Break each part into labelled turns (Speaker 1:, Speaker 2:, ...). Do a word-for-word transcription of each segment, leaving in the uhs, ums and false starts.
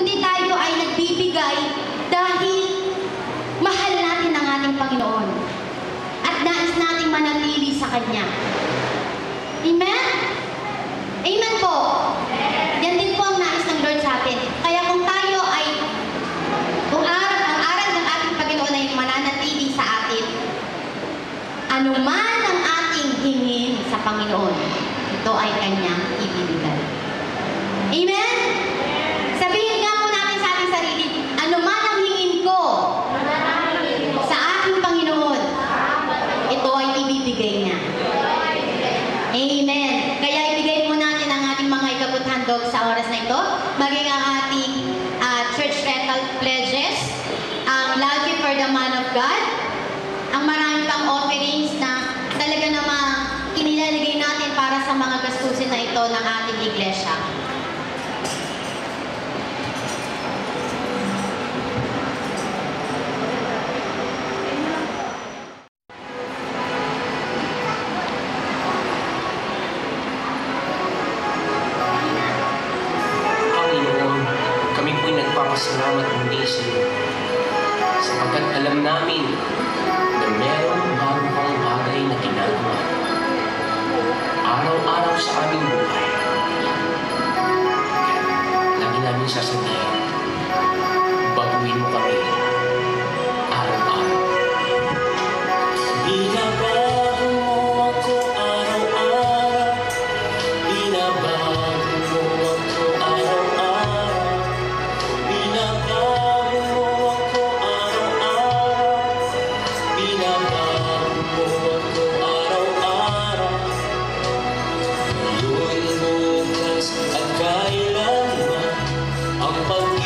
Speaker 1: kundi tayo ay nagbibigay dahil mahal natin ang ating Panginoon at nais nating manatili sa Kanya. Amen? Amen po. Yan din po ang nais ng Lord sa atin. Kaya kung tayo ay, kung aral, ang aral ng ating Panginoon ay mananatili sa atin, anuman ang ating hingin sa Panginoon, ito ay Kanyang ibibigay. Amen? Sabihin nga po natin sa ating sarili, anuman ang hingin ko sa ating Panginoon, ito ay ibibigay niya. Amen. Kaya ibigay mo natin ang ating mga ikabuthandog sa oras na ito, maging ang ating uh, church rental pledges, ang Love You for the Man of God, ang marami pang offerings na talaga namang inilalagay natin para sa mga gastusin na ito ng ating iglesia.
Speaker 2: Salamat muli sa iyo, sapagkat alam namin na merong bago kang bagay na ginagawa araw-araw sa aming buhay. Lagi namin sasabihin, baguhin mo kami araw-araw. Binabago mo ako araw-araw, binabago mo ako araw-araw. Pag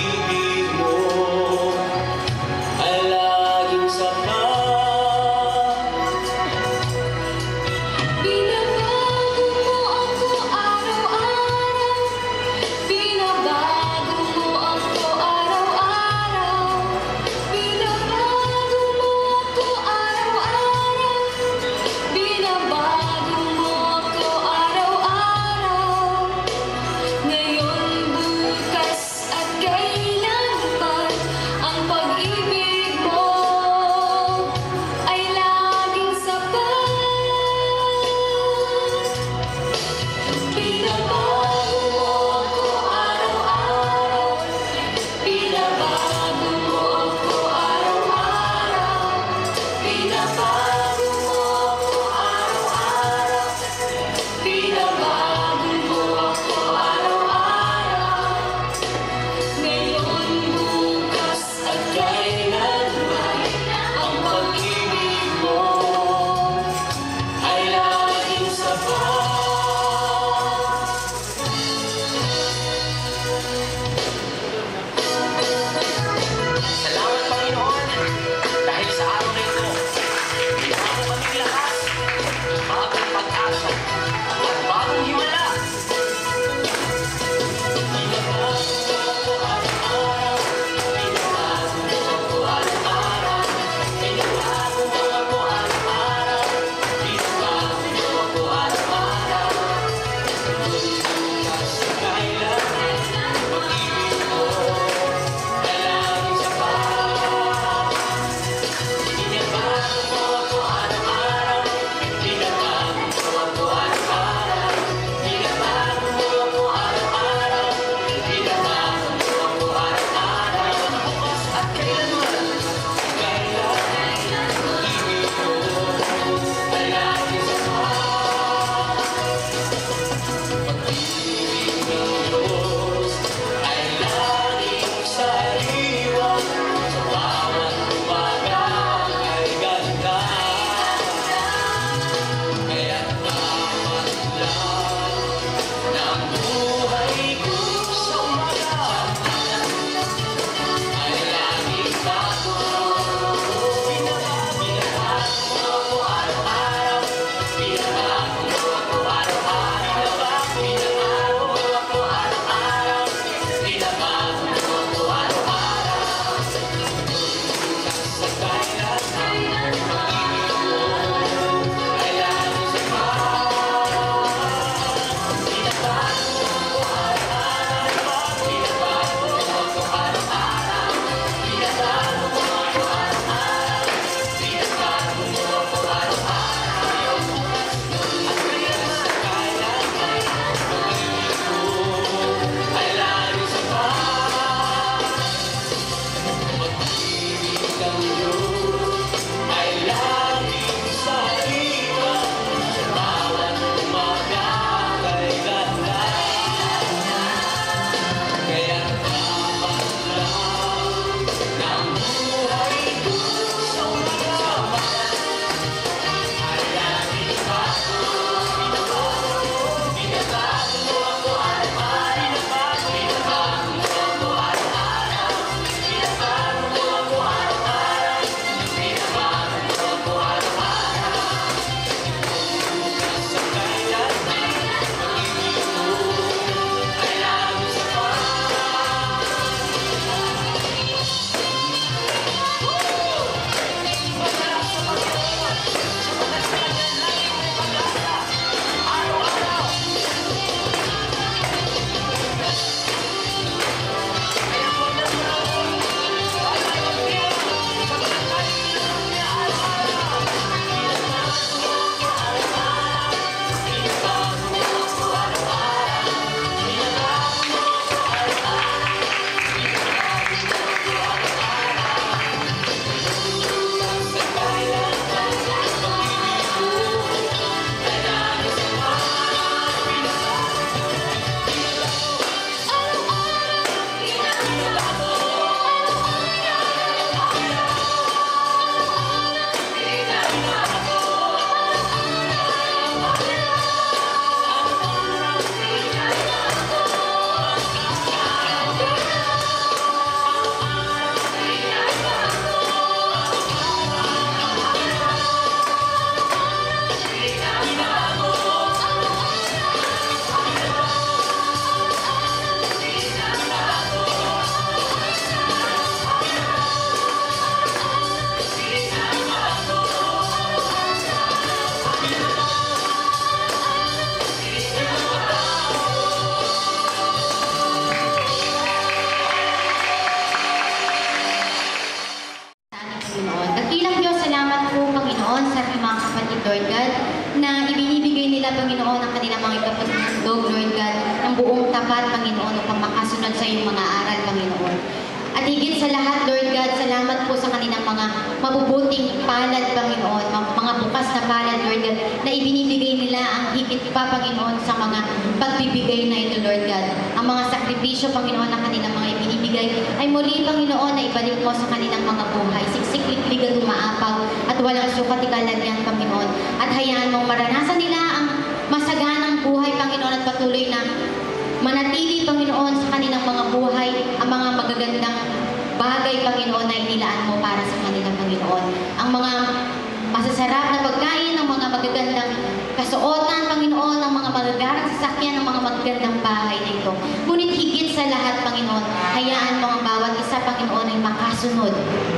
Speaker 1: tapat, Panginoon, upang makasunod sa iyong mga aral, Panginoon. At higit sa lahat, Lord God, salamat po sa kanilang mga mabubuting palad, Panginoon, mga bukas na palad, Lord God, na ibinibigay nila ang higit pa, Panginoon, sa mga pagbibigay na ito, Lord God. Ang mga sakripisyo, Panginoon, na kanilang mga ibinibigay ay muli, Panginoon, na ibalik mo sa kanilang mga buhay. Siksik, liklig at umaapaw at walang sukat ikalagyan, Panginoon. At hayaan mong maranasan nila ang masaganang buhay, Panginoon, at patuloy na manatili, Panginoon, sa kanilang mga buhay ang mga magagandang bagay, Panginoon, na inilaan mo para sa kanilang, Panginoon. Ang mga masasarap na pagkain, ang mga magagandang kasuotan, Panginoon, ang mga magagarang sasakyan, ang mga magagandang bahay na ito. Ngunit higit sa lahat, Panginoon, hayaan mo ang bawat isa, Panginoon, ay makasunod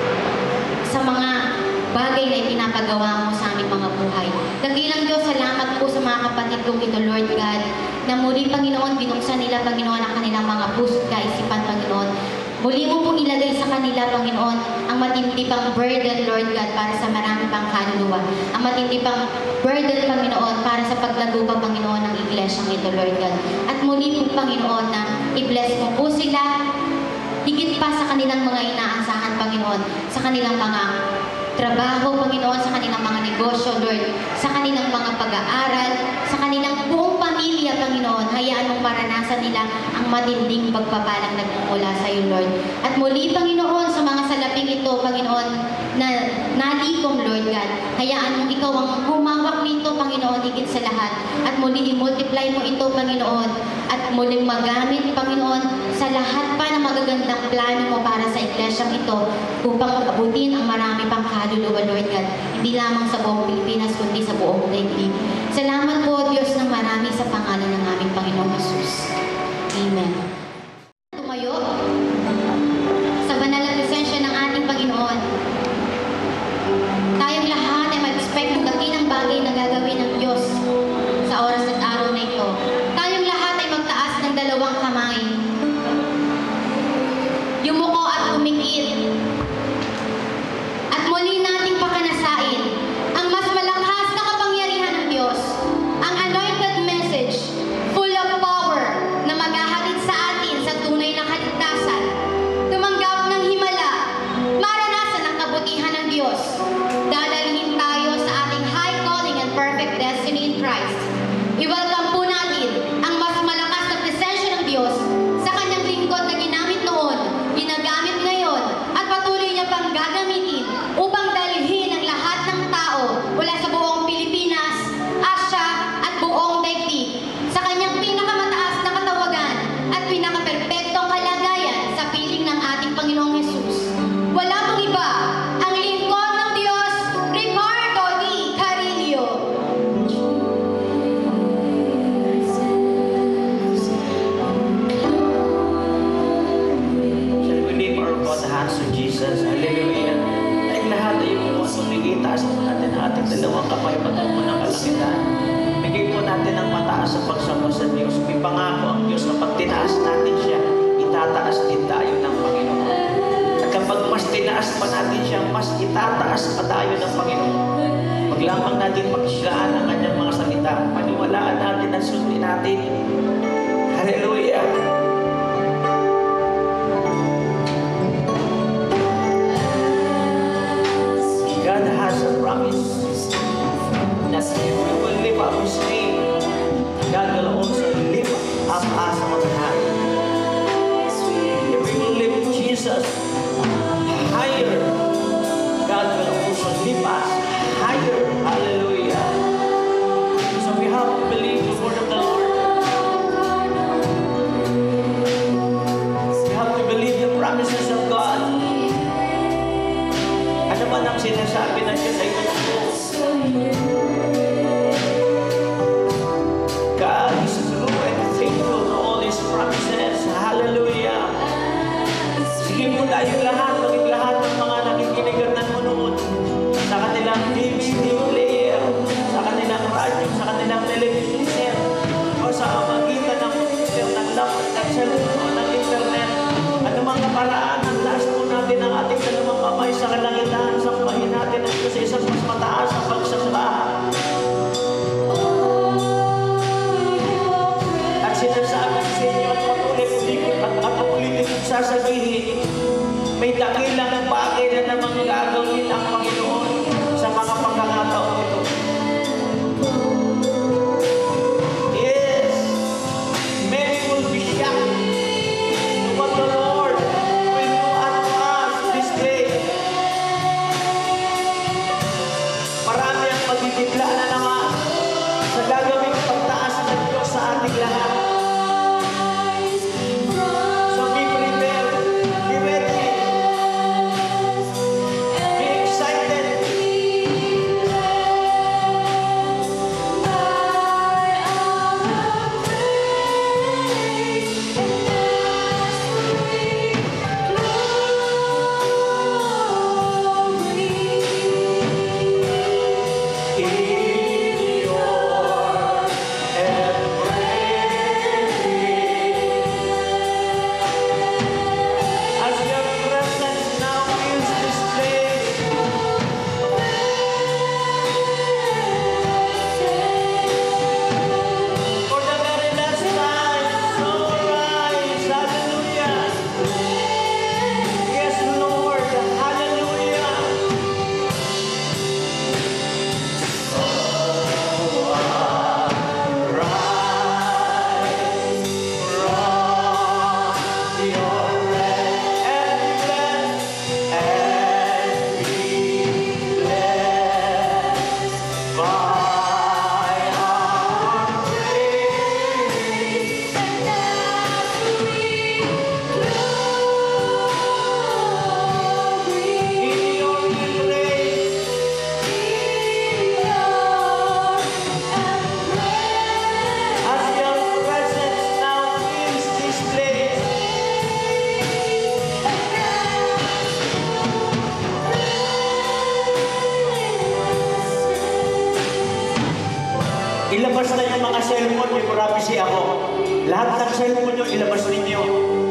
Speaker 1: sa mga bagay na ipinapagawa mo sa aming mga buhay. Dakilang Diyos, salamat po sa mga kapatid kong ito, Lord God, na muli, Panginoon, binuksan nila, Panginoon, ang kanilang mga puso at kaisipan, Panginoon. Muli mo pong ilagay sa kanila, Panginoon, ang matindi pang burden, Lord God, para sa marami pang kaluluwa. Ang matindi pang burden, Panginoon, para sa paglago pa, Panginoon, ng iglesyang ito, Lord God. At muli po, Panginoon, na i-bless mo po sila, higit pa sa kanilang mga inaasahan, Panginoon, sa kanilang mga trabaho, Panginoon, sa kanilang mga negosyo, Lord, sa kanilang mga pag-aaral, sa kanilang buong pamilya, Panginoon. Hayaan mong maranasan nila ang matinding pagpapalang nagmumula sa iyo, Lord. At muli, Panginoon, sa mga salaping ito, Panginoon, na nalikom, Lord God, hayaan mong ikaw ang humawak nito, Panginoon, higit sa lahat. At muli, i-multiply mo ito, Panginoon, at muling magamit, Panginoon, sa lahat pa na magagandang plano mo para sa iglesyang ito upang abutin ang marami pang kaluluwa, Lord God. Hindi lamang sa buong Pilipinas, kundi sa buong daigdig. Salamat po, Diyos, ng marami sa pangalan ng aming Panginoong Jesus. Amen. Tumayo sa banal na presensya ng ating Panginoon. Tayong lahat ay mag-expect ng dakilang bagay na gagawin ng Diyos sa oras at araw na ito. Tayong lahat ay magtaas ng dalawang kamay. Yumuko at umikit. At muli nating pakanasain ang mas malakas na kapangyarihan ng Diyos, ang anointed message, full of power, na maghahatid sa atin sa tunay na kaligtasan, tumanggap ng himala, maranasan ang kabutihan ng Diyos, dadalhin tayo sa ating high calling and perfect destiny in Christ. I-welcome po natin ang mas malakas na presensya ng Diyos sa kanyang lingkod na ginamit noon, ginagamit ngayon, at patuloy niya pang gagamitin upang dalhin ang lahat ng tao mula sa buong Pilipinas, Asia, at buong daigdig sa kanyang pinakamataas na katawagan at pinakaperpektong kalagayan sa piling ng ating Panginoong Hesus. Wala pong iba, ang lingkod ng Diyos, Ricardo D. Carillo.
Speaker 3: Shall we lift our both hands to Jesus? Hallelujah. Ay lahat ay yung sumigay, taas po natin ang ating dalawang kamay patungo ng kalangitan. Bigay po natin ang mataas sa pagsamba sa Diyos. May pangako ang Diyos na pag tinaas natin siya, itataas din tayo ng Panginoon. At kapag mas tinaas pa natin siya, mas itataas pa tayo ng Panginoon. Pag lamang natin magsigaan ang kanyang mga salita, paniwalaan natin at sundin natin. Hallelujah. God has a promise that if we will lift up His name, God will also lift up us on high. If we will lift Jesus higher, God will also lift us higher. Hallelujah. So we have to believe the word of the Lord. We have to believe the promises of God. Ano man ang sinasabi ng Diyos ay totoo. God is true and faithful to all His promises. Hallelujah. Sige po tayong lahat, maging lahat ng mga nakikinig at nanonood sa kanilang T V, T V player, sa kanilang radyo, sa kanilang television set, o sa magitan ng computer, ng laptop, ng cellphone, o ng internet. Ano mga paraan, ang taas po natin ang ating dalawang kamay sa kalangitan, sambahin natin ang Diyos sa isang mas mataas ang pagsasamba. At sinasabi sa inyo, sabihin, may dakilang bagay na namang gagawin ang Panginoon sa mga pagkakataon ito. Yes, many will be shocked to what the Lord will do unto us this day. Marami ang magtitipla na naman sa gagawing pagtaas ng Diyos sa ating lahat. So be prepared, be ready, be excited. In your as your presence now fills this place, for the very last time, so rise, hallelujah. Yes, Lord, hallelujah. Rise from your rest and be blessed, and be blessed by our praise. In your embrace, as your presence now fills this place, ilabas na yung mga cellphone, may privacy ako. Lahat ng cellphone nyo, ilabas ninyo.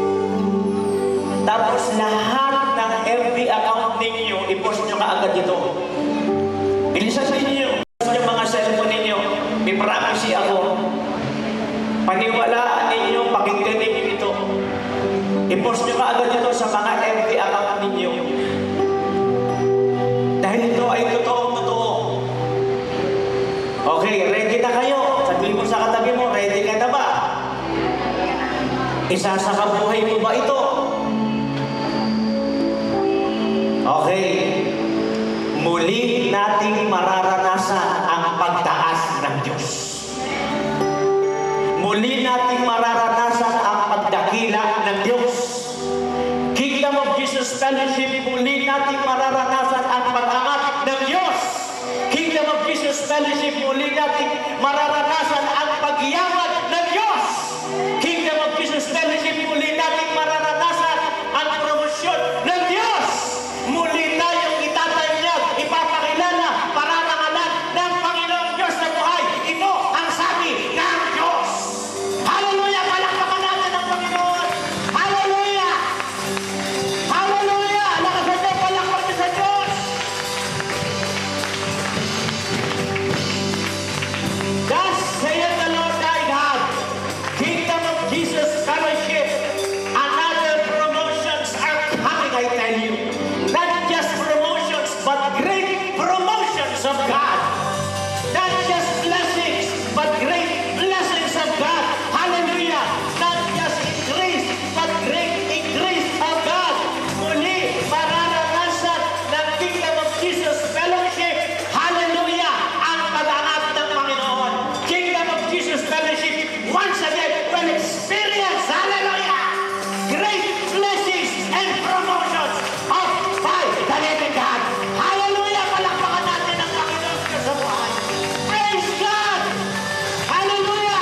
Speaker 3: Tapos lahat ng F B account ninyo, i-post nyo kaagad ito. Bilisan ninyo. Yung mga cellphone ninyo, may privacy ako. Paniwalaan ninyo, pakinggan ninyo ito. I-post nyo kaagad ito sa mga F B account ninyo. Dahil ito ay totoong totoo. Okay, ready na kayo? Sabihin mo sa katabi mo, ready ka na ba? Isasakabuhay mo ba ito? Okay. Muli nating mararanasan ang pagtaas ng Diyos. Muli nating mararanasan ang pagdakila ng Diyos. Kingdom of Jesus Fellowship, muli nating mararanasan ang pag-angat ng Diyos. Kingdom of Jesus Fellowship, muli nating mararanasan ang pagyaman ng Diyos. Kingdom of Jesus Fellowship, muli nating mararanasan ang promosyon ng Diyos. Muli tayong itatanyag, ipapakilala, pararangalan ng Panginoong Diyos na buhay. Ito ang sabi ng Diyos. Hallelujah! Palakpakan natin ang Panginoon. Hallelujah! Hallelujah! Lakasan niyo, palakpak niyo sa Diyos. Thus saith the Lord thy God, Kingdom of Jesus Fellowship, another promotions are coming, I tell you. Not just promotions, but great promotions of God. Not just blessings, but great blessings of God. Hallelujah! Not just increase, but great increase of God. Muli, mararanasan ng Kingdom of Jesus Fellowship. Hallelujah! Ang pag-angat ng Panginoon. Kingdom of Jesus Fellowship, once again, will experience, hallelujah, great blessings and promotions of by the living God. Hallelujah! Palakpakan natin ang Panginoon Diyos sa buhay. Praise God! Hallelujah!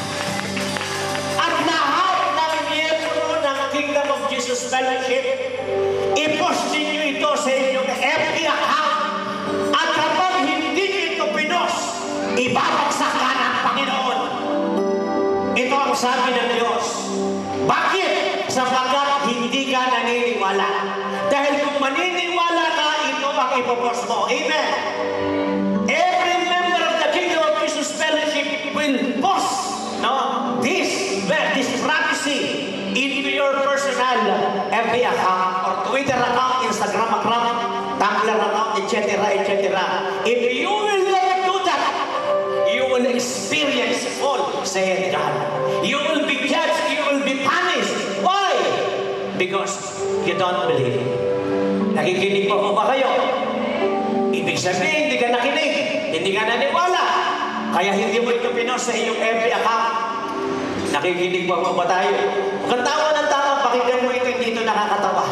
Speaker 3: At lahat ng miyembro ng Kingdom of Jesus Fellowship, i-post ninyo ito sa inyong F B account. At kapag hindi nyo ito pinost, ibabagsak ka ng Panginoon. Ito ang sabi ng Diyos. Bakit? Sapagkat hindi ka naniniwala. Dahil kung maniniwala ka, ito ang ipopost mo. Amen. Every member of the Kingdom of Jesus Fellowship will post, no, this, this prophecy into your personal F B B account or Twitter account, Instagram account, Tumblr account, et cetera, et cetera. If you will never do that, you will experience all, said God. You will be judged, you will be punished. Why? Because you don't believe. Nakikinig pa po ba kayo? Ibig sabihin, hindi ka nakinig, hindi ka naniwala. Kaya hindi mo ito pinost sa iyong F B account. Nakikinig pa po ba tayo? Kung tawa ng tama, pakinggan mo ito, hindi ito nakakatawa.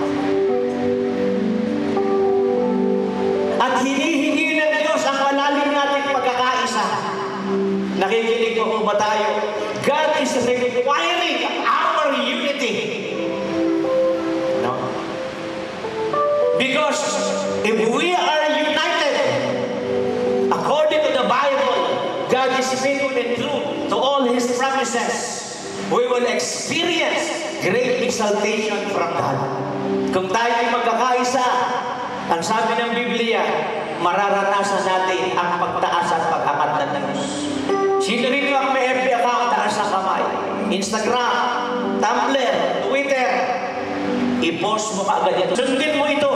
Speaker 3: At hinihingi ng Diyos ang malalim nating pagkakaisa. Nakikinig pa po ba tayo? God is requiring our unity. No? Because if we are united, according to the Bible, God is faithful and true to all His promises. We will experience great exaltation from God. Kung tayo ay magkakaisa, ang sabi ng Biblia, mararanasan natin ang pagtaas at pag-akat ng Diyos. Sino rito ang may F B account, taas sa kamay? Instagram, Tumblr, Twitter, i-post mo kaagad ito. Sundin mo ito.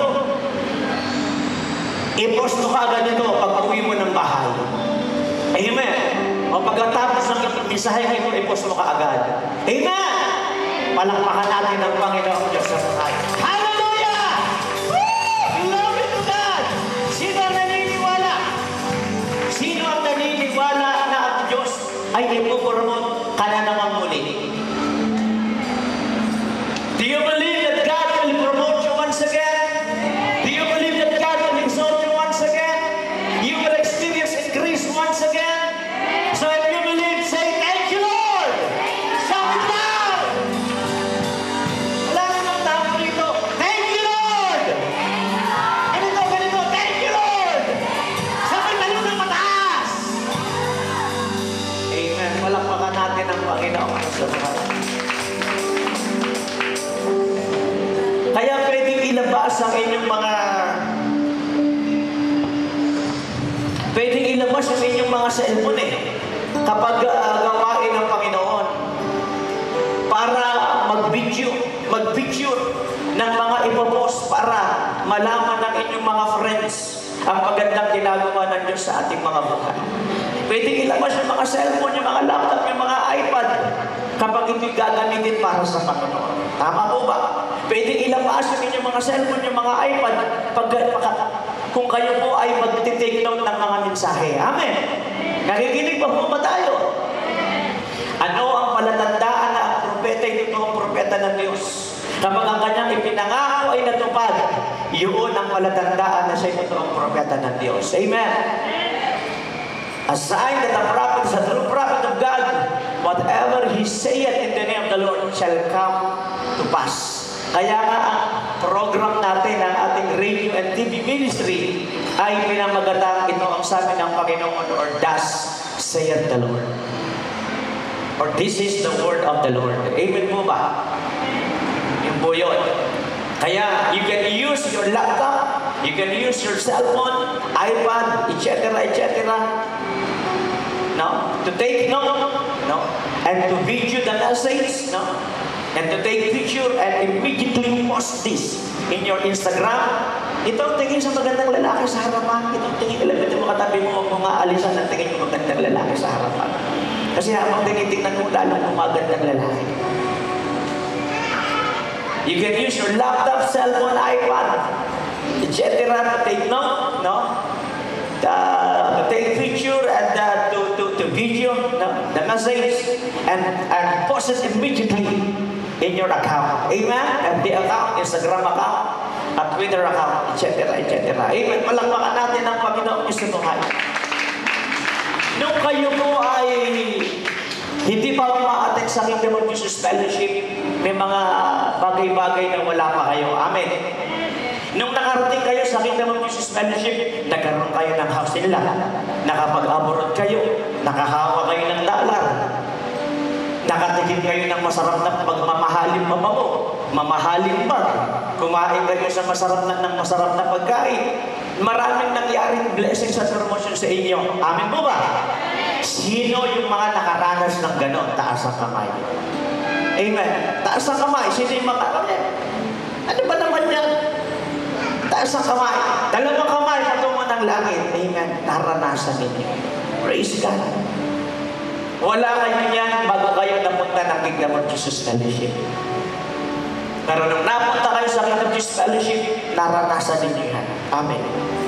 Speaker 3: I-post mo kaagad ito pag uwi mo ng bahay. Amen. O pagkatapos ng mensahe ito, i-post mo kaagad. Amen. Palakpakan natin ang Panginoon Diyos sa buhay. Hallelujah! Woo! Glory to God! Sino ang naniniwala? Sino ang naniniwala na ang Diyos ay ipupromote ka na naman muli? Do you believe that God will promote you once again? Do you believe that God will exalt you once again? You will experience increase once again? So if you believe, say, thank you, Lord! Shout it loud! Wala namang tao rito. Thank you, Lord! Ganito, ganito, thank you, Lord! Sabay tayo ng mataas! Amen. Palakpakan natin ang Panginoon sa buhay. Kaya pwedeng ilabas ang inyong mga pwedeng ilabas ang inyong mga cellphone eh kapag uh, gawain ng Panginoon para mag-video mag-picture ng mga ipopost para malaman ng inyong mga friends ang magandang ginagawa ng Diyos sa ating mga buhay. Pwedeng ilabas yung mga cellphone, yung mga laptop, yung mga iPad kapag ito'y gagamitin para sa Panginoon. Tama po ba? Pwedeng ilabas yung inyong mga cellphone, yung mga iPad pag, pag, kung kayo po ay mag-take note ng mga mensahe. Amen. Nakikinig pa po ba tayo? Ano ang palatandaan na ang propeta ay totoong propeta ng Diyos? Kapag ang kanyang ipinangako ay natupad, yun ang palatandaan na siya ay totoong propeta ng Diyos. Amen. A sign that the prophet is a true prophet of God, whatever he saith in the name of the Lord shall come to pass. Kaya nga ang program natin, ang ating radio and T V ministry ay pinamagatang ito ang sabi ng Panginoon, or thus saith the Lord. Or this is the word of the Lord. Amen po ba? Yun po yun. Kaya you can use your laptop, you can use your cellphone, iPad, et cetera, et cetera. No? To take note, no? And to video the message, no? And to take picture and immediately post this in your Instagram. Itong tingin sa magandang lalaki sa harapan. Itong tingin, ilabitin mo katabi mo kung aalisan ng tingin yung magandang lalaki sa harapan. Kasi habang tinitignan mo lalong yung magandang lalaki. You can use your laptop, cellphone, iPad, et cetera to take note, no? Uh, to take picture and uh, to, to, to video no? the message and, and post it immediately in your account. Amen? F B account, Instagram account, at Twitter account, et cetera, et cetera. Amen? Palakpakan natin ang Panginoon sa buhay. Nung kayo po ay hindi pa ma-attend sa Kingdom of Jesus Fellowship, may mga bagay-bagay na wala pa kayo. Amen? Nung nakarating kayo sa Kingdom of Jesus Fellowship, nagkaroon kayo ng house nila. Nakapag-abroad kayo, nakahawa kayo ng dalar. Nakatikim kayo ng masarap na pagmamahaling mabango, mamahaling bag. Kumain kayo sa masarap na, ng masarap na pagkain. Maraming nangyaring blessings at promotion sa inyo. Amen po ba? Sino yung mga nakaranas ng ganon? Taas ang kamay. Amen. Taas ang kamay. Sino yung mga... Taas ang kamay. Dalawang kamay patungo ng langit. Amen. Naranasan ninyo. Praise God. Wala kayo niyan bago kayo napunta ng Kingdom of Jesus Fellowship. Pero nung napunta kayo sa Kingdom of Jesus Fellowship, naranasan ninyo yan. Amen.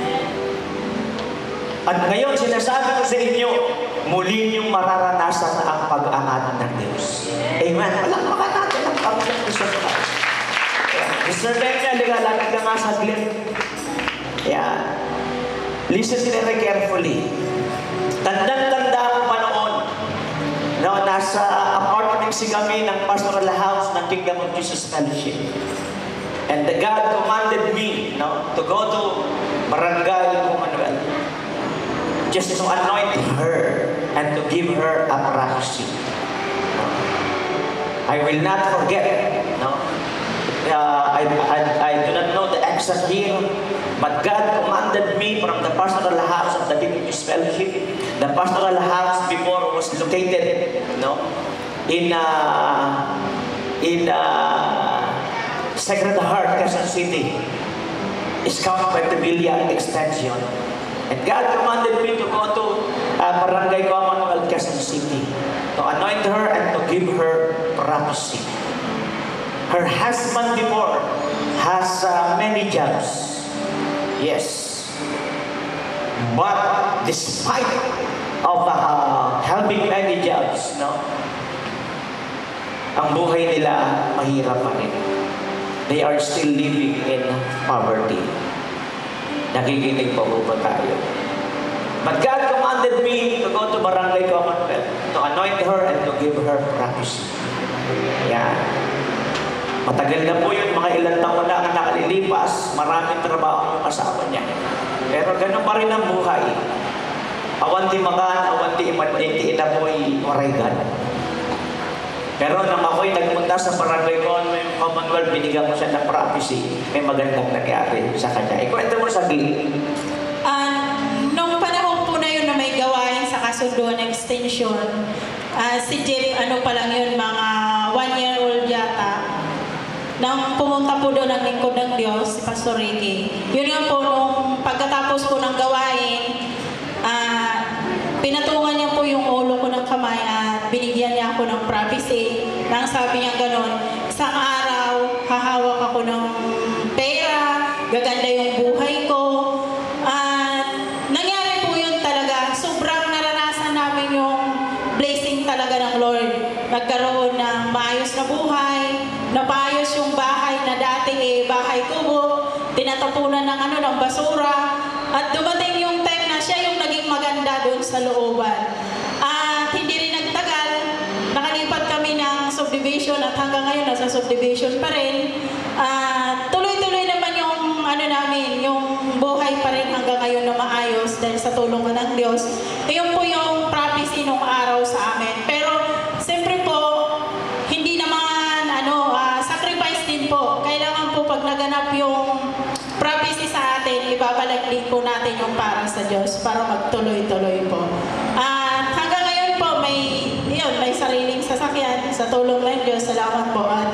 Speaker 3: At ngayon, sinasabi ko sa inyo, muli niyong mararanasan ang pag-angat ng Diyos. Amen. Palakpakan natin ang Panginoon Jesus Christ. mister Benja, ligalagay ka nga saglit. Yeah. Listen very carefully. Tandang-tanda ko pa noon. No, nasa apartment si kami ng pastoral house ng Kingdom of Jesus Fellowship. And the God commanded me, no, to go to Barangay Commonwealth, just to anoint her and to give her a prophecy. No? I will not forget. No, uh, I, I I do not know the exact year, but God commanded me from the pastoral house of the Kingdom of Jesus Fellowship. The pastoral house before was located, no, in uh, in uh, Sacred Heart, Quezon City, Scout Pentavilla Extension. And God commanded me to go to uh, Barangay Commonwealth, Quezon City, to anoint her and to give her prophecy. Her husband before has uh, many jobs. Yes. But despite of uh, having many jobs, no, ang buhay nila mahirap pa rin. They are still living in poverty. Nakikinig pa po ba tayo? But God commanded me to go to Barangay Commonwealth, to anoint her and to give her prophecy. Yan. Matagal na po yun, mga ilang taon na ang nakalilipas, maraming trabaho yung kasama niya. Pero ganun pa rin ang buhay. Awan di makan, awan di imaniti, inapoy waraygan. Pero nang ako'y nagpunta sa Barangay Commonwealth, binigyan ko siya ng prophecy, may magandang nangyari sa kanya. Ikwento mo sa gilid.
Speaker 4: Uh, nung panahon po na yun na may gawain sa Kasunduan Extension, uh, si Jeff, ano pa lang yun, mga one year old yata, nang pumunta po doon ang lingkod ng Diyos, si Pastor Ricky. Yun nga po, nung pagkatapos po ng gawain, uh, pinatungan niya po yung ulo ko ng kamay at binigyan niya ako ng prophecy. Nang sabi niya gano'n, isang araw, hahawak ako ng pera, gaganda yung buhay ko. At nangyari po yun talaga. Sobrang naranasan namin yung blessing talaga ng Lord. Nagkaroon ng maayos na buhay, napayos yung bahay na dati eh, bahay kubo, tinatapunan ng ano, ng basura. At dumating yung time na siya yung naging maganda doon sa looban. At hindi rin nagtagal, nakalipat kami ng subdivision at hanggang ngayon nasa subdivision pa rin. At tuloy-tuloy naman yung ano namin, yung buhay pa rin hanggang ngayon na maayos dahil sa tulong ng Diyos. Iyon po yung prophecy nung araw sa amin. Pero siyempre po, hindi naman ano, uh, sacrifice din po. Kailangan po pag naganap yung prophecy sa atin, ibabalik din po natin yung para sa Diyos para magtuloy-tuloy po. At hanggang ngayon po, may, yun, may sariling sasakyan sa tulong ng Diyos. Salamat po. At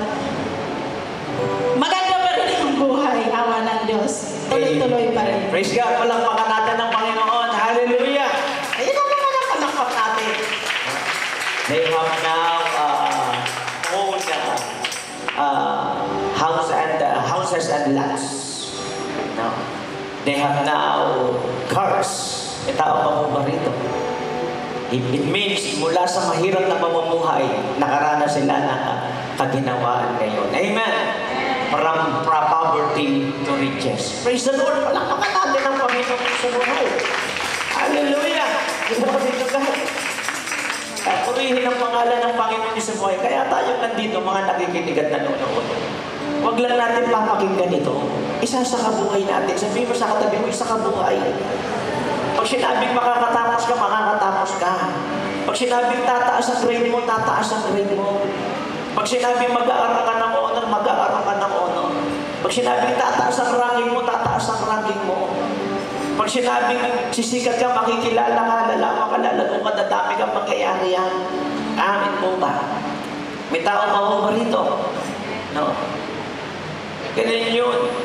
Speaker 4: maganda pa rin ang buhay, awa ng Diyos. Tuloy-tuloy pa rin.
Speaker 3: Praise God, palakpakan natin ng Panginoon. Hallelujah! Ayun ang mga palakpak natin. They have now uh, own uh, uh, house and, uh, houses and lots. No. They have now cars. May tao pa po ba rito? It, it means mula sa mahirap na pamumuhay, nakaranas sila ng kaginawaan ngayon. Amen. From, from poverty to riches. Praise the Lord. Palakpakan natin ang Panginoon sa buhay. Hallelujah. Glory to God. At purihin ang pangalan ng Panginoon sa buhay. Kaya tayo nandito, mga nakikinig at nanonood. Huwag lang natin papakinggan ito. Isa sa kabuhay natin. Sabihin mo sa katabi mo, isa kabuhay. Pag sinabing makakatapos ka, makakatapos ka. Pag sinabing tataas ang grade mo, tataas ang grade mo. Pag sinabing mag-aaral ka ng honor, mag-aaral ka ng honor. Pag sinabing tataas ang ranking mo, tataas ang ranking mo. Pag sinabing sisikat ka, makikilala ka, lalaman ka, lalago ka, dadami kang mangyayari yan. Amin po ba? May tao pa po ba rito? No? Ganyan yun.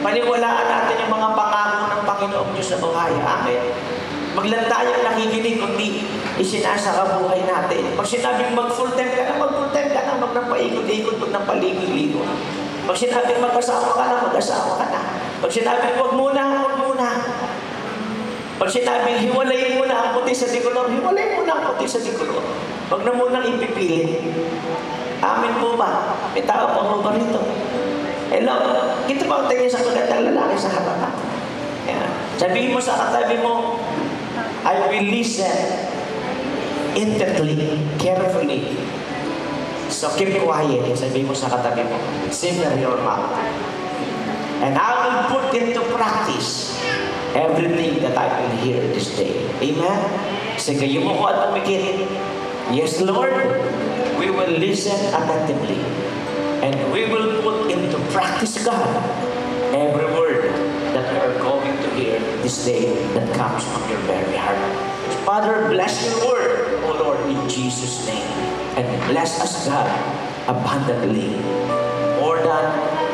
Speaker 3: Paniwalaan natin yung mga pangako ng Panginoong Diyos sa buhay. Amen. Maglan tayong nakikinig kundi isinasaka buhay natin. Pag sinabing mag full time ka na, mag full time ka na, mag nang paikot-ikot, mag nang paligid-ligo. Pag sinabing mag-asawa ka na, mag-asawa ka na. Pag sinabing wag muna, wag muna. Pag sinabing hiwalay muna ang puti sa dikolor, hiwalay muna ang puti sa dikolor. Wag na munang ipipilit. Amin po ba? May tao pa mo ba rito? Hello? Kita ba ang tingin sa magandang lalaki sa harapan? Yeah. Sabihin mo sa katabi mo, I will listen intently, carefully. So keep quiet. Sabihin mo sa katabi mo, simmer your mouth. And I will put into practice everything that I will hear this day. Amen? Sige, yung mo ko at umikit. Yes, Lord, we will listen attentively. And we will put into practice, God, every word that we are going to hear this day that comes from your very heart. Father, bless your word, O Lord, in Jesus' name. And bless us, God, abundantly. More than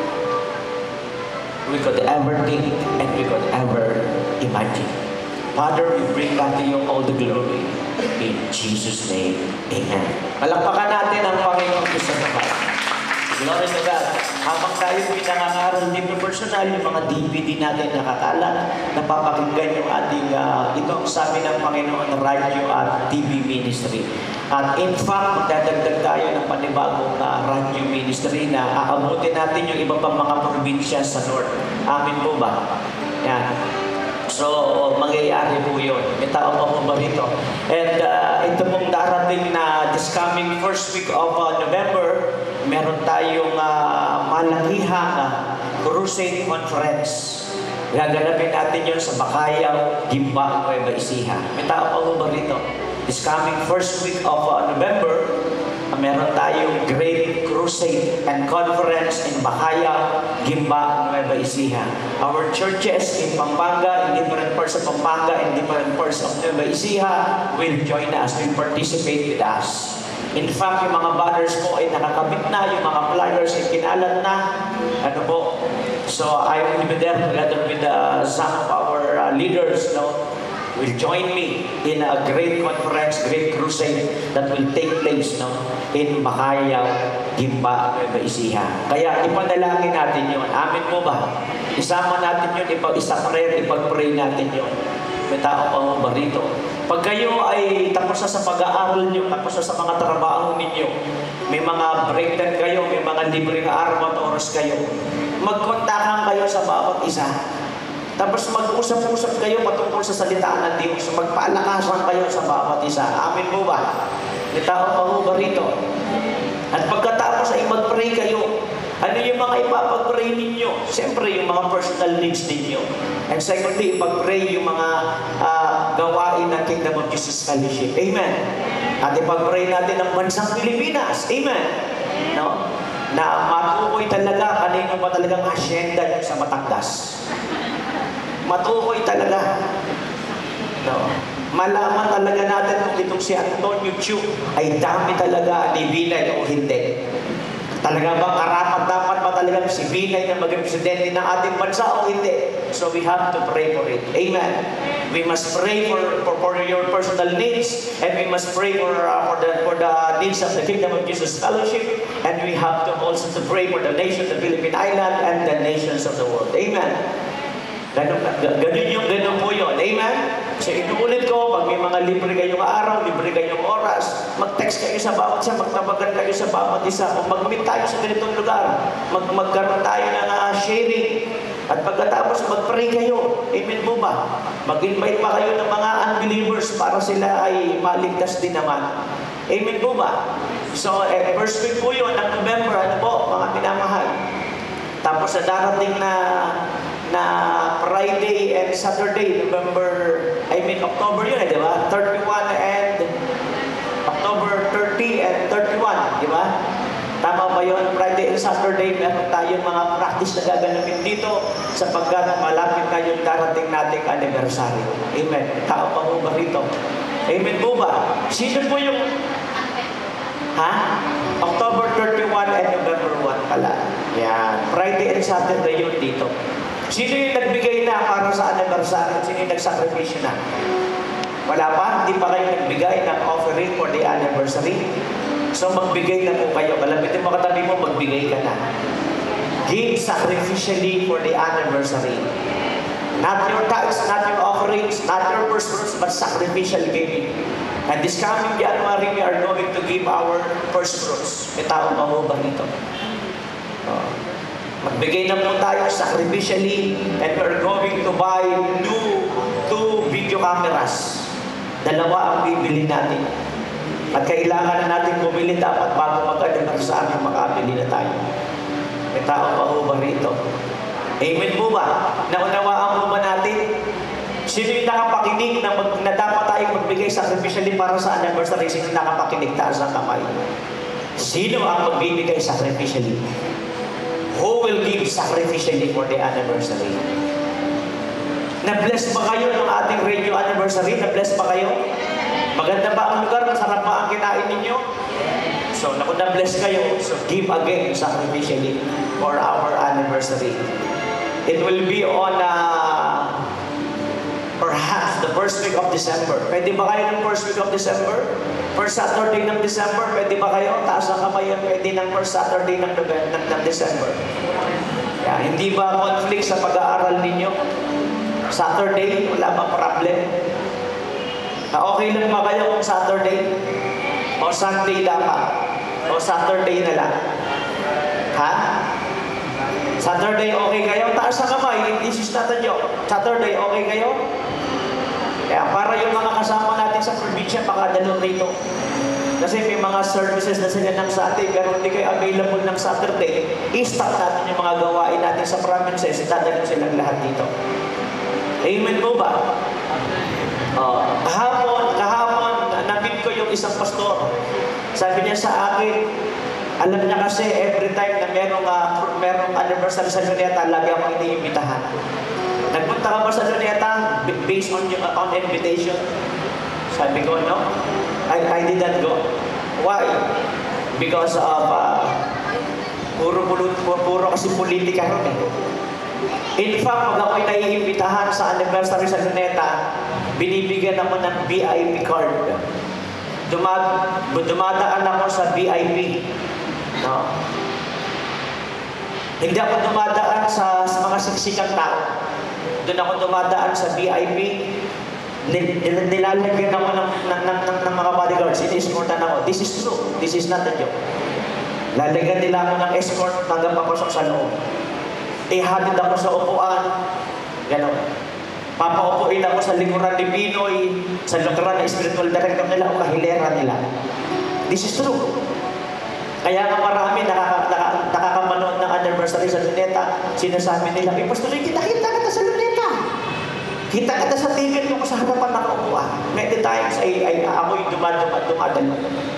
Speaker 3: we could ever think and we could ever imagine. Father, we bring back to you all the glory. In Jesus' name, amen. Palakpakan natin ang Panginoon Diyos sa buhay. Glory to God. Habang tayo pinangangaral din personal, yung mga D V D natin nakakalat, napapakinggan yung ating, uh, itong sabi ng Panginoon, radio at T V ministry. At in fact, magdadagdag tayo ng panibagong uh, radio ministry na aabutin natin yung iba pang mga probinsya sa North. Amin po ba? Yan. So, mangyayari po yun. May tao pa po ba rito? And uh, ito pong darating na this coming first week of uh, November, meron tayong uh, malakihang uh, crusade conference. Gaganapin natin yun sa Bakayaw, Gimba, Nueva Ecija. May tao pa po ba rito? This coming first week of uh, November, uh, meron tayong great crusade and conference in Bakayaw, Gimba, Nueva Ecija. Our churches in Pampanga, in different parts of Pampanga, in different parts of Nueva Ecija will join us, will participate with us. In fact, yung mga banners po ay nakakabit na, yung mga flyers ay kinalat na. Ano po? So, I will be there together with uh, some of our uh, leaders, no? Will join me in a great conference, great crusade that will take place, no? In Bakayaw, Gimba, Nueva Ecija. Kaya ipanalangin natin yun. Amin po ba? Isama natin yun, ipag-isa prayer, ipag-pray natin yun. May tao pa mo ba rito? Pag kayo ay tapos na sa pag-aaral nyo, tapos na sa mga trabaho ninyo, may mga break time kayo, may mga libreng araw at oras kayo, magkontakan kayo sa bawat isa. Tapos mag-usap-usap kayo patungkol sa salitaan ng Diyos. Magpaalakasan kayo sa bawat isa. Amin po ba? May tao pa mo ba rito? At pagkatapos ay mag-pray kayo. Ano yung mga ipapag-pray ninyo? Siyempre, yung mga personal needs ninyo. And secondly, ipag-pray yung mga uh, gawain ng Kingdom of Jesus Fellowship. Amen. At ipag-pray natin ang bansang Pilipinas. Amen. No? Na matukoy talaga kanino ba talagang asyenda nyo sa Batangas. Matukoy talaga. No? Malaman talaga natin kung itong si Antonio Chu ay dami talaga ni Binay o hindi. Talaga bang karapat-dapat ba talagang si Binay na maging presidente ng ating bansa o hindi? So we have to pray for it. Amen. We must pray for, for, for your personal needs, and we must pray for, uh, for, the, for the needs of the Kingdom of Jesus Fellowship, and we have to also to pray for the nation, the Philippine Island, and the nations of the world. Amen. Ganun, ganun yung ganun po yun. Amen? So inuulit ko, pag may mga libre kayong araw, libre kayong oras, mag-text kayo sa bawat isa, magtabagan kayo sa bawat isa, kung mag-meet tayo sa ganitong lugar, mag magkaroon tayo ng uh, sharing, at pagkatapos mag-pray kayo. Amen po ba? Mag-invite pa kayo ng mga unbelievers para sila ay maligtas din naman. Amen po ba? So, eh, first week po yun, ng November, ano po, mga pinamahal. Tapos sa darating na na Friday and Saturday, November, I mean October yun eh, di ba? thirty-one and October thirty and thirty-one, di ba? Tama ba yun? Friday and Saturday, meron tayong mga practice na gaganapin dito sapagkat malapit na yung darating nating anniversary. Amen. Tao pa mo ba rito? Amen po ba? Sino po yung ha? October thirty-one and November one pala. Yan. Friday and Saturday yun dito. Sino yung nagbigay na para sa anniversary? Sino yung nagsakripisyo na? Wala pa? Hindi pa kayo nagbigay ng offering for the anniversary? So magbigay na po kayo. Malapitin mo katabi mo, magbigay ka na. Give sacrificially for the anniversary. Not your tithes, not your offerings, not your first fruits, but sacrificial giving. And this coming January, we are going to give our first fruits. May tao pa mo ba nito? Uh, magbigay na po tayo sacrificially, and we're going to buy new two video cameras. Dalawa ang bibili natin. At kailangan na natin bumili dapat bago mag-anniversary, makabili na tayo. May tao pa ho ba rito? Amen po ba? Naunawaan po ba natin? Sino yung nakapakinig na, mag, na dapat tayong magbigay sacrificially para sa anniversary? Sino yung nakapakinig? Taas ang kamay. Sino ang magbibigay sacrificially? Who will give sacrificially for the anniversary? Na-bless ba kayo ng ating radio anniversary? Na-bless ba kayo? Maganda ba ang lugar? Masarap ba ang kinain ninyo? So, naku, na-bless kayo. So, give again sacrificially for our anniversary. It will be on uh, perhaps the first week of December. Pwede ba kayo ng first week of December? First Saturday ng December, pwede ba kayo? Taas ang kamay yan, pwede ng first Saturday ng, ng, ng December. Yeah, hindi ba conflict sa pag-aaral ninyo? Saturday, wala bang problem? Ah, okay lang ba kayo kung Saturday? O Sunday dapat? O Saturday na lang? Ha? Saturday, okay kayo? Taas ang kamay, this is not a joke. Saturday, okay kayo? Kaya para yung mga kasama natin sa probinsya, makadalo rito. Kasi may mga services na sila ng sa atin, pero hindi kayo available ng Saturday, i-stop natin yung mga gawain natin sa provinces, itadalo silang lahat dito. Amen po ba? Uh, kahapon, kahapon, na-meet ko yung isang pastor. Sabi niya sa akin, alam niya kasi every time na merong, uh, merong anniversary sa Luneta, lagi akong iniimbitahan. Nagpunta ka ba sa Luneta based on, yung, on invitation? Sabi ko, no. I, I did not go. Why? Because of, uh, puro, puro, puro kasi politika ron eh. In fact, pag ako'y naiimbitahan sa anniversary sa Luneta, binibigyan naman ng V I P card. Dumad, dumadaan ako sa V I P. No? Hindi ako dumadaan sa, sa mga siksikang tao. Doon ako dumadaan sa V I P. Nil, nil, nilalagyan ako ng, ng, ng, ng, ng mga bodyguards. Ini-escortan ako. This is true. This is not a joke. Lalagyan nila ako ng escort hanggang papasok sa loob. Ihatid ako sa upuan. Ganon. Papaupuin ako sa likuran ni Pinoy, sa likuran na spiritual director nila o kahilera nila. This is true. Kaya nga marami nakaka, nakaka, nakakamanood ng anniversary sa Luneta, sinasabi nila, eh, Pastor, kita kita kita sa Luneta. Kita kita sa T V yung sa harapan ng upuan. Many times ay, ay ako'y dumadumad dumadalo.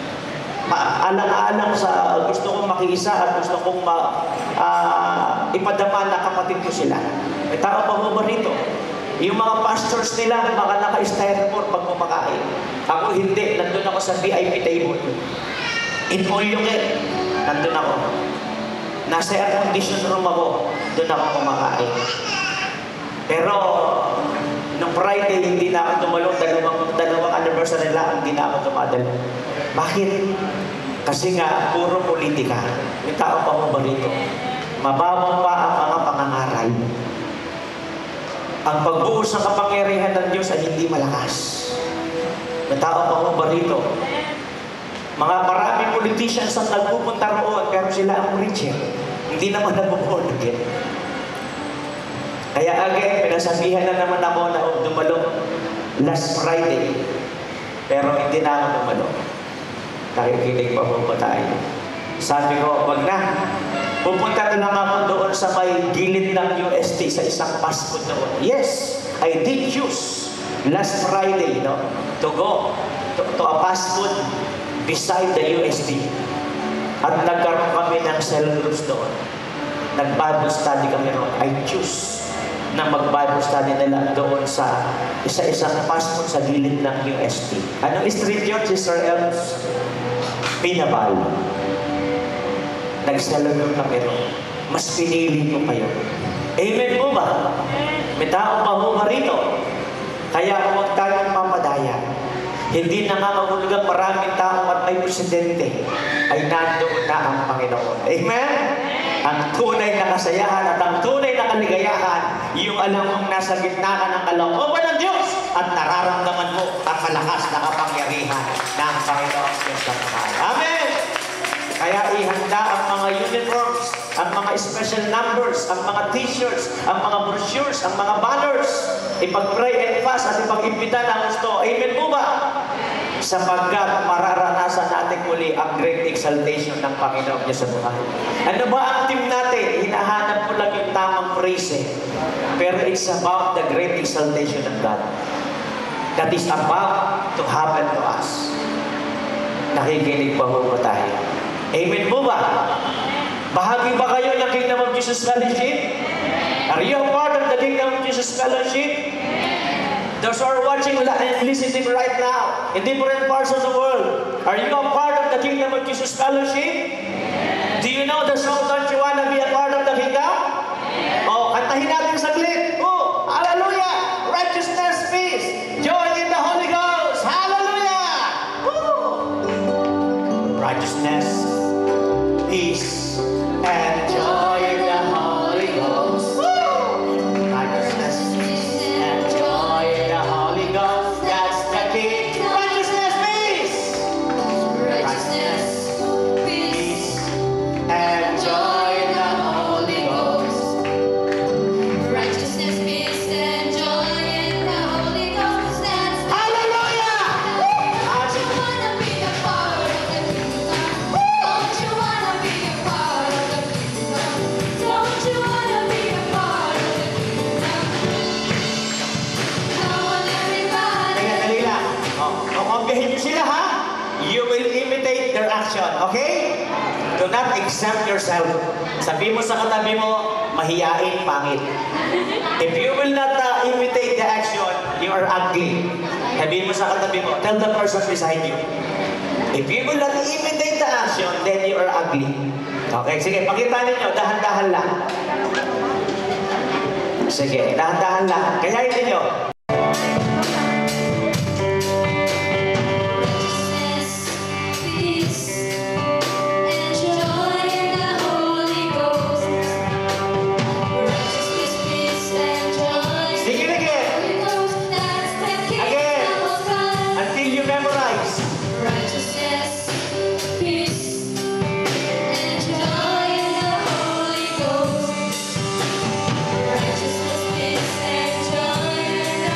Speaker 3: Alang-alang sa gusto kong makiisa at gusto kong ma, uh, ipadama na kapatid ko sila. May tao pa mo ba rito? Yung mga pastors nila, mga naka-styrofoam pag kumakain. Ako hindi, nandun ako sa V I P table. In all yung eh, nandun ako. Nasa air condition room ako, doon ako kumakain. Pero, nung Friday, hindi na ako tumalong, dalawang, dalawang anniversary lang, hindi na ako tumadalo. Bakit? Kasi nga, puro politika. May tao pa mo ba rito? Mababaw pa ang mga pangangaral. Ang pagbuhos ng kapangyarihan ng Diyos ay hindi malakas. May tao pa mo ba rito? Mga maraming politicians ang nagpupunta roon, pero sila ang preacher. Hindi naman nagpupunta again. Kaya again, pinasabihan na naman ako na dumalo last Friday. Pero hindi na ako dumalo. Nakikinig pa po ba tayo? Sabi ko, wag na. Pupunta na lang ako doon sa may gilid ng U S T sa isang fast food doon. Yes, I did choose last Friday, no, to go to, to a fast food beside the U S T. At nagkaroon kami ng cell groups doon. Nag-Bible study kami doon. I choose na mag-Bible study nila doon sa isa-isang fast food sa gilid ng U S T. Anong street yun, Sister Els? Pinabal. Nag-celebrate kami doon. Mas pinili ko kayo. Amen po ba? May taong mahuma rito. Kaya huwag tayong mamadaya. Hindi nangangahulugang maraming tao at may presidente ay nandoon na ang Panginoon. Amen? Ang tunay na kasayahan at ang tunay na kaligayahan, yung alam mong nasa gitna ka ng kalooban ng Diyos at nararamdaman mo ang malakas na kapangyarihan ng Panginoon Diyos ng Mahal. Amen! Kaya ihanda ang mga uniforms, ang mga special numbers, ang mga t-shirts, ang mga brochures, ang mga banners. Ipag-pray and fast at ipag-imbita ng gusto. Amen po ba? Sapagkat mararanasan natin muli ang great exaltation ng Panginoon niya sa buhay. Ano ba ang team natin? Hinahanap mo lang yung tamang praise eh. Pero it's about the great exaltation of God. That is about to happen to us. Nakikinig pa ho ba tayo? Amen po ba? Bahagi ba kayo ng Kingdom of Jesus Fellowship? Are you a part of the Kingdom of Jesus Fellowship? Those who are watching and listening right now in different parts of the world, are you a part of the Kingdom of Jesus Fellowship? Do you know the song, Don't You Wanna Be a Part of the Kingdom? Oh, kantahin natin saglit. Oh, hallelujah! Righteousness, peace, joy in the Holy Ghost. Hallelujah! Woo! Righteousness, peace, and joy in the Holy Ghost. Woo! Righteousness, and joy in the Holy Ghost. That's the key. Righteousness, peace. Righteousness, peace, and joy in the Holy Ghost.
Speaker 5: Righteousness, peace, and joy in the Holy Ghost. That's
Speaker 3: Hallelujah!
Speaker 5: Don't you wanna be a part of the kingdom? Don't you wanna be a part of the kingdom? Don't you wanna be a part of the kingdom? Come on, everybody.
Speaker 3: Teka, dali lang. Oh, kukumpihin niyo sila, ha? You will imitate their action, okay? Do not exempt yourself. Sabi mo sa katabi mo, mahiyain, pangit. If you will not uh, imitate the action, you are ugly. Sabi mo sa katabi mo, tell the person beside you. If you will not imitate the action, then you are ugly. Okay, sige, pakita ninyo, dahan-dahan lang. Sige, dahan-dahan lang. Kaya ninyo.
Speaker 5: Righteousness, peace, and joy in the Holy Ghost. Righteousness, peace, and joy in
Speaker 3: Sing it again.
Speaker 5: the Holy Ghost. That's the
Speaker 3: Again.
Speaker 5: kingdom of God.
Speaker 3: Until you memorize.
Speaker 5: Righteousness, peace, and joy in the Holy Ghost. Righteousness, peace, and joy in the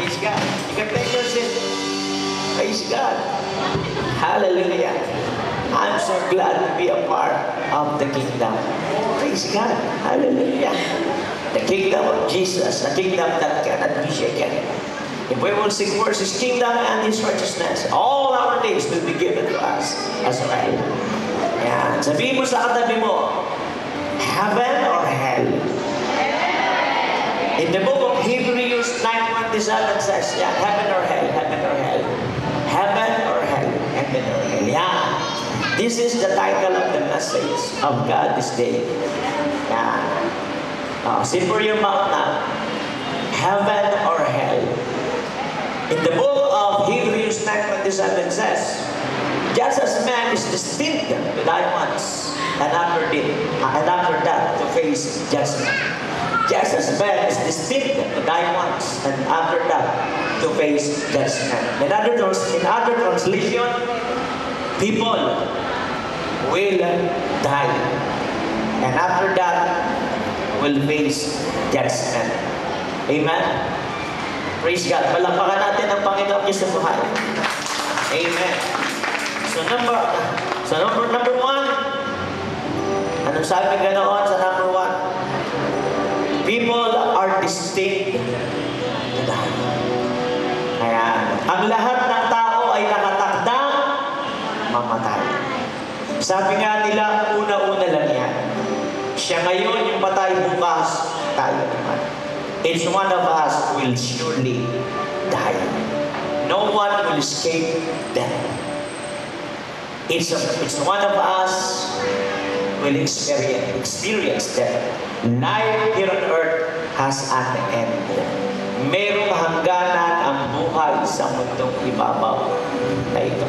Speaker 3: Praise God. You can take your seat. Praise God. Hallelujah. I'm so glad to be a part of the kingdom. Praise God. Hallelujah. The kingdom of Jesus, the kingdom that cannot be shaken. If we will seek first His kingdom and His righteousness, all our days will be given to us as well. Yan. Sabihin mo sa katabi mo, heaven or hell? In the book of Hebrews nine twenty-seven says, yeah, heaven or hell, heaven or hell. Heaven or hell, heaven or hell. Yeah. This is the title of the message of God this day. Yeah. Uh, sit for your mouth now. Heaven or hell. In the book of Hebrews nine twenty-seven says, just as man is destined to die once, and after, it, and after that to face judgment. Just as man is destined to die once, and after that to face judgment. In other, in other translation, people will die, and after that will face judgment. Amen? Praise God. Palakpakan natin ang Panginoon Diyos sa buhay. Amen. So number, so number, number one, anong sabi ganoon sa number one? People are destined to die. Ayan. Ang lahat ng tao ay nakatakda mamatay. Sabi nga nila, una-una lang yan. Siya ngayon yung patay, bukas tayo naman. Each one of us will surely die. No one will escape death. Each, each one of us will experience, experience death. Life here on earth has an end. Merong hangganan ang buhay sa mundong ibabaw na ito.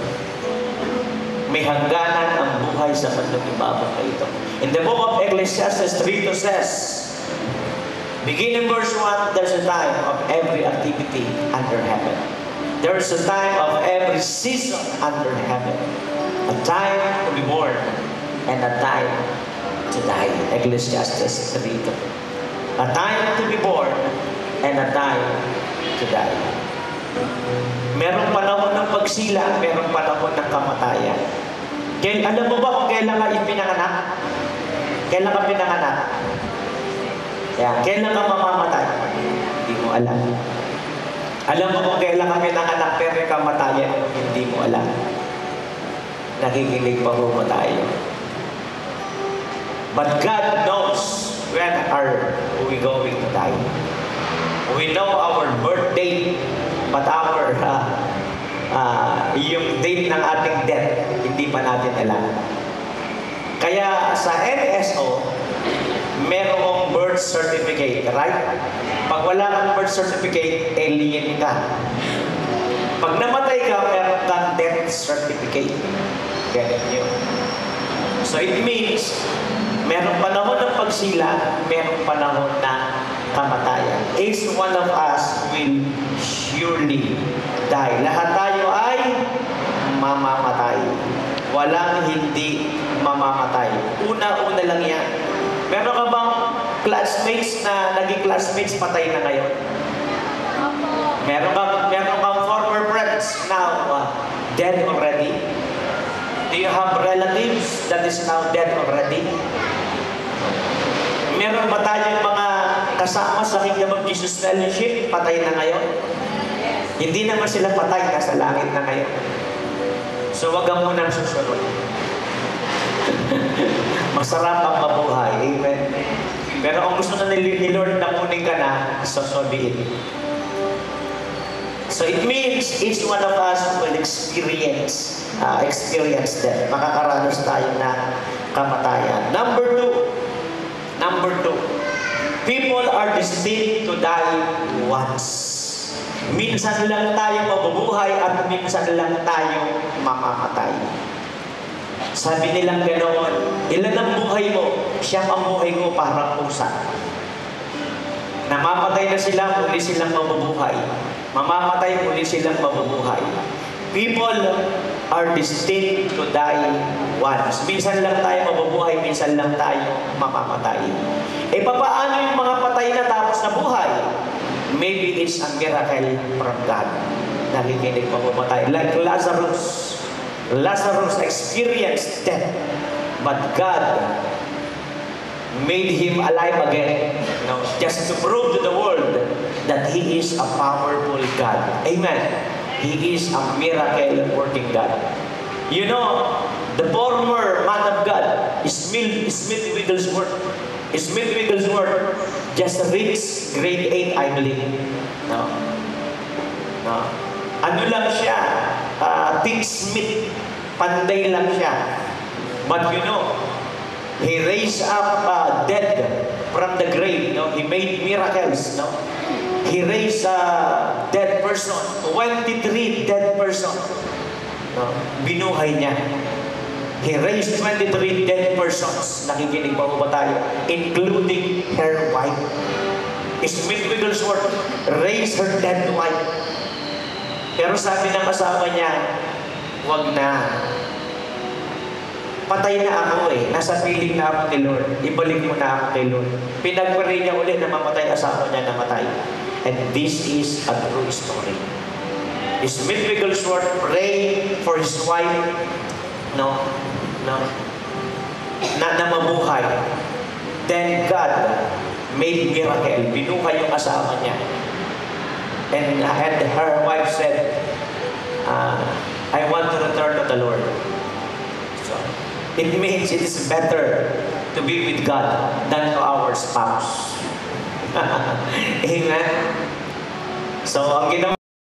Speaker 3: May hangganan ang buhay sa mundong ibabaw na ito. In the book of Ecclesiastes three two says, beginning verse one, there's a time of every activity under heaven. There's a time of every season under heaven. A time to be born and a time to die. Ecclesiastes three two. A time to be born and a time to die. Merong panahon ng pagsila, merong panahon ng kamatayan. Kaya, alam mo ba kung kailan ka ipinanganak? Kailan ka pinanganak? Kaya, kailan ka mamamatay? Hindi mo alam. Alam mo kung kailan ka pinanganak pero yung kamatayan, hindi mo alam. Nakikinig pa mo tayo. But God knows when are we going to die. We know our birth date, but our uh, uh, yung date ng ating death, hindi pa natin alam. Kaya sa N S O, merong birth certificate, right? Pag wala kang birth certificate, alien ka. Pag namatay ka, meron kang death certificate. Ganyan yun. So it means, merong panahon ng pagsila, merong panahon ng kamatayan. Each one of us will surely die. Lahat tayo ay mamamatay. Walang hindi mamamatay. Una-una lang yan. Meron ka bang classmates na naging classmates patay na ngayon? Meron ka, meron kang former friends now uh, dead already? Do you have relatives that is now dead already? Meron ba tayong mga kasama sa Kingdom of Jesus Fellowship patay na ngayon? Hindi naman sila patay, nasa langit na ngayon. So wag kang munang susunod. Masarap ang mabuhay. Amen. Pero kung gusto na ni Lord na kunin ka na, so so be it. So it means each one of us will experience uh, experience that. Makakaranas tayo ng kamatayan. Number two. Number two. People are destined to die once. Minsan lang tayo mabubuhay at minsan lang tayo mamamatay. Sabi nilang ganoon, ilan ang buhay mo? Siyang ang buhay ko parang pusa. Namamatay na sila, muli silang mabubuhay. Mamamatay, muli silang mabubuhay. People are destined to die once. Minsan lang tayo mabubuhay, minsan lang tayo mamamatay. E papaano yung mga patay na tapos na buhay? maybe it's a miracle from God. Nakikinig pa po ba tayo? Like Lazarus. Lazarus experienced death, but God made him alive again. You know, just to prove to the world that He is a powerful God. Amen. He is a miracle-working God. You know, the former man of God, Smith, Smith Wigglesworth, Smith Wigglesworth just reached grade eight, I believe. No? No? Ano lang siya? Uh, Smith. Panday lang siya. But you know, he raised up uh, dead from the grave. No? He made miracles. No? He raised a dead person. twenty-three dead person. No? Binuhay niya. He raised twenty-three dead persons. Nakikinig pa ba tayo? Including her wife. Smith Wigglesworth raised her dead wife. Pero sabi ng asawa niya, wag na. Patay na ako eh. Nasa piling na ako ni Lord. Ibalik mo na ako kay Lord. Pinagpare niya ulit na mamatay asawa niya, namatay. And this is a true story. Smith Wigglesworth prayed for his wife, no, no, na, na mabuhay. Then God made miracle. Binuhay yung asawa niya. And, and her wife said, uh, I want to return to the Lord. So, it means it is better to be with God than to our spouse. Amen? So, ang ginawa